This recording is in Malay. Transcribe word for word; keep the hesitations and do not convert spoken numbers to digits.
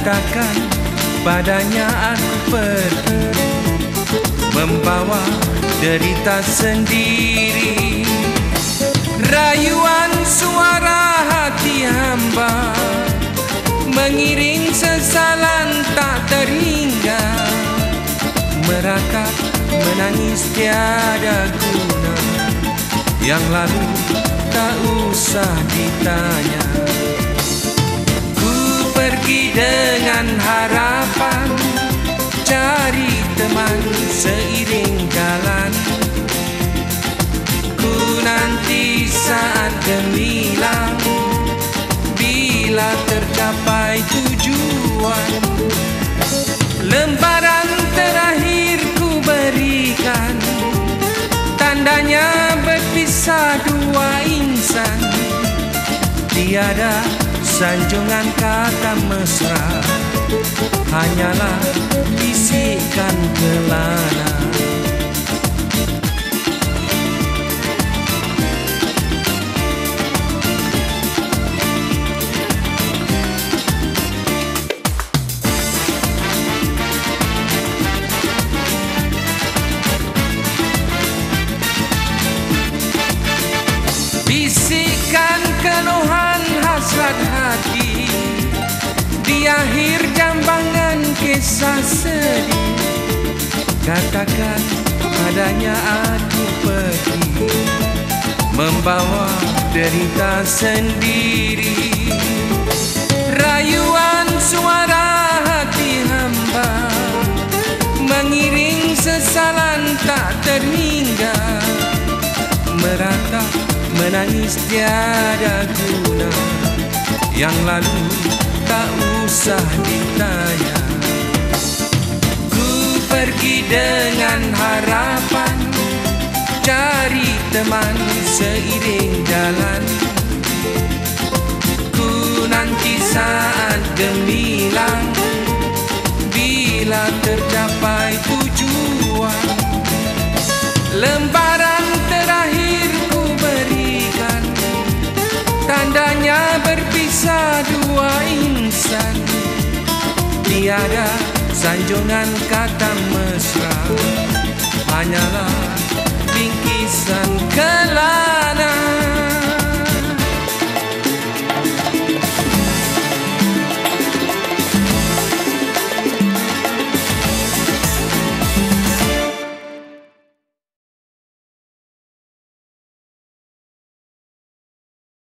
Katakan padanya aku pergi, membawa derita sendiri. Rayuan suara hati hamba mengiring sesalan tak terhingga, meratap menangis tiada guna, yang lalu tak usah ditanya. Ku pergi dengan harapan cari teman seiring jalan. Ku nanti saat gemilang bila tercapai tujuan. Lembaran terakhir ku berikan, tandanya berpisah dua insan. Tiada sanjungan kata mesra, hanyalah bisikan kelana. Bisikan keluhan hasrat hati di akhir jambangan kisah sedih. Katakan padanya aku pergi, membawa derita sendiri. Rayuan suara hati hamba mengiring sesalan tak terhingga, meratap menangis tiada guna, yang lalu tak usah ditanya. Ku pergi dengan harapan cari teman seiring jalan. Ku nanti saat gemilang bila tercapai tujuan. Lembaran terakhir ku berikan, tandanya berpisah dua insan. Tiada sanjungan kata mesra, hanyalah bingkisan kelana.